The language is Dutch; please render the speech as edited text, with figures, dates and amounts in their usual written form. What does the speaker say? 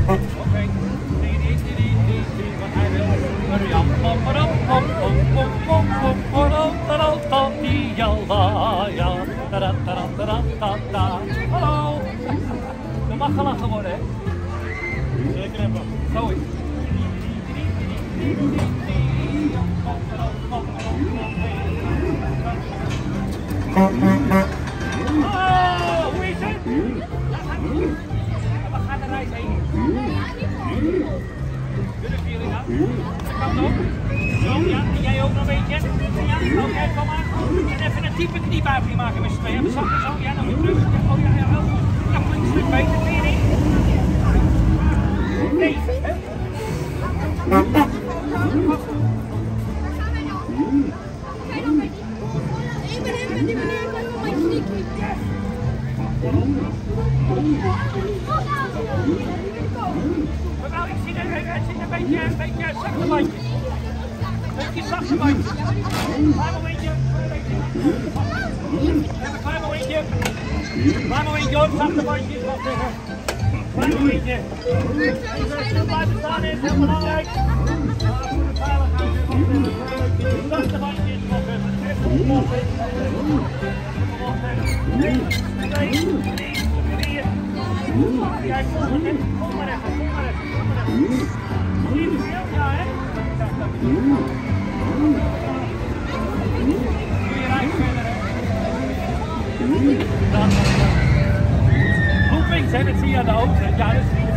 Oké. Wat hij wil. Marian. Hallo. Er mag gelachen worden, hè? Zeker hebben. Zo is het. Oh, hoe is het? Waar gaat de reis heen? Willen jullie nou? Dat kan ook. Zo, ja, en jij ook nog een beetje? Ja, oké, kom maar. En even een diepe kniebuiging maken met z'n tweeën. Even zakken zo, ja, dan weer terug. Oh ja, ja, heel goed. Ja, klinkt een stuk beter, vind je niet? Nee, hè? Mevrouw, ik zie het zit een beetje zachte bandjes. Een beetje zachte bandjes. Klein momentje. Even een klein momentje. Klein momentje hoor, zachte bandjes. Wacht even. Klein momentje. Even blijven staan is heel belangrijk. Voor de veiligheid. Zachte bandjes. Wacht even. Even oplossen. Jij volgt het, kom maar even, kom maar even, kom maar even. Zie je veel? Ja, hè? Doe je reis verder, hè? Loopings, hè? Dat zie je aan de auto. Ja, dat zie je.